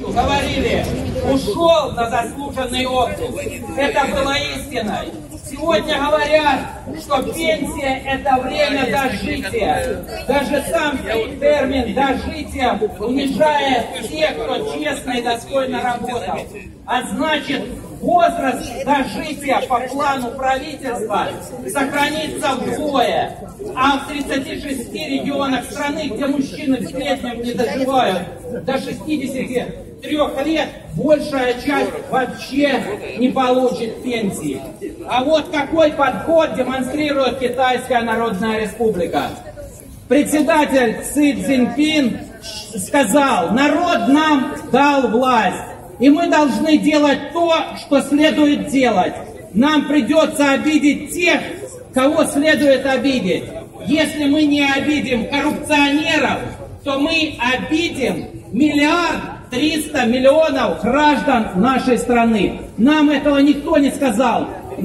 говорили, ушел на заслуженный отдых. Это было истиной. Сегодня говорят, что пенсия – это время дожития. Даже сам термин «дожитие» унижает тех, кто честно и достойно работал. А значит, возраст дожития по плану правительства сохранится вдвое. А в 36 регионах страны, где мужчины в среднем не доживают до 63 лет, большая часть вообще не получит пенсии. А вот какой подход демонстрирует Китайская Народная Республика. Председатель Си Цзиньпин сказал: народ нам дал власть, и мы должны делать то, что следует делать. Нам придется обидеть тех, кого следует обидеть. Если мы не обидим коррупционеров, то мы обидим 1 300 000 000 граждан нашей страны. Нам этого никто не сказал.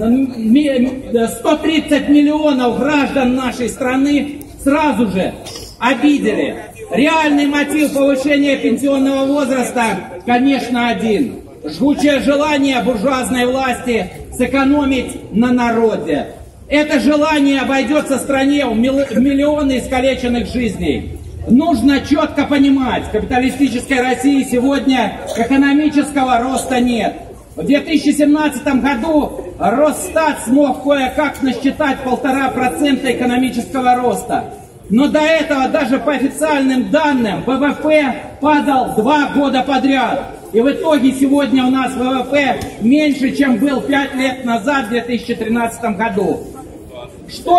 130 миллионов граждан нашей страны сразу же обидели. Реальный мотив повышения пенсионного возраста, конечно, один. Жгучее желание буржуазной власти сэкономить на народе. Это желание обойдется стране в миллионы искалеченных жизней. Нужно четко понимать, в капиталистической России сегодня экономического роста нет. В 2017 году Росстат смог кое-как насчитать 1,5% экономического роста. Но до этого даже по официальным данным ВВП падал 2 года подряд. И в итоге сегодня у нас ВВП меньше, чем был 5 лет назад, в 2013 году. Что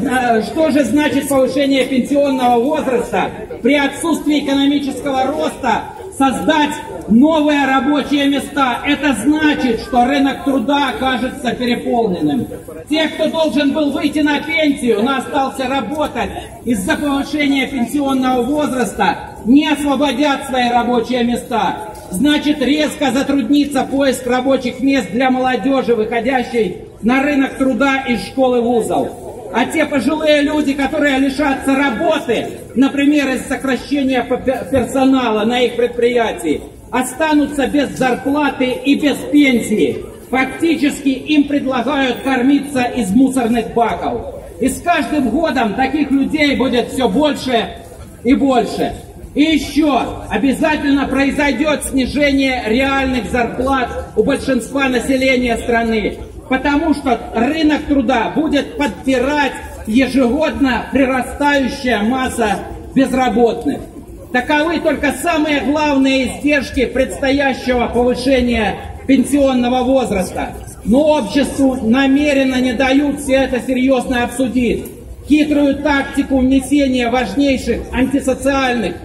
же значит повышение пенсионного возраста при отсутствии экономического роста? Создать новые рабочие места. Это значит, что рынок труда окажется переполненным. Те, кто должен был выйти на пенсию, но остался работать из-за повышения пенсионного возраста, не освободят свои рабочие места. Значит, резко затруднится поиск рабочих мест для молодежи, выходящей на рынок труда из школ и вузов. А те пожилые люди, которые лишатся работы, например, из сокращения персонала на их предприятии, останутся без зарплаты и без пенсии. Фактически им предлагают кормиться из мусорных баков. И с каждым годом таких людей будет все больше и больше. И еще обязательно произойдет снижение реальных зарплат у большинства населения страны. Потому что рынок труда будет подпирать ежегодно прирастающая масса безработных. Таковы только самые главные издержки предстоящего повышения пенсионного возраста. Но обществу намеренно не дают все это серьезно обсудить. Хитрую тактику внесения важнейших антисоциальных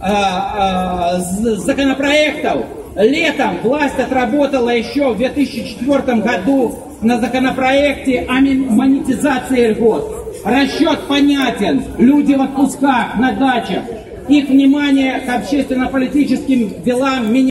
законопроектов летом власть отработала еще в 2004 году на законопроекте о монетизации льгот. Расчет понятен. Люди в отпусках, на дачах. Их внимание к общественно-политическим делам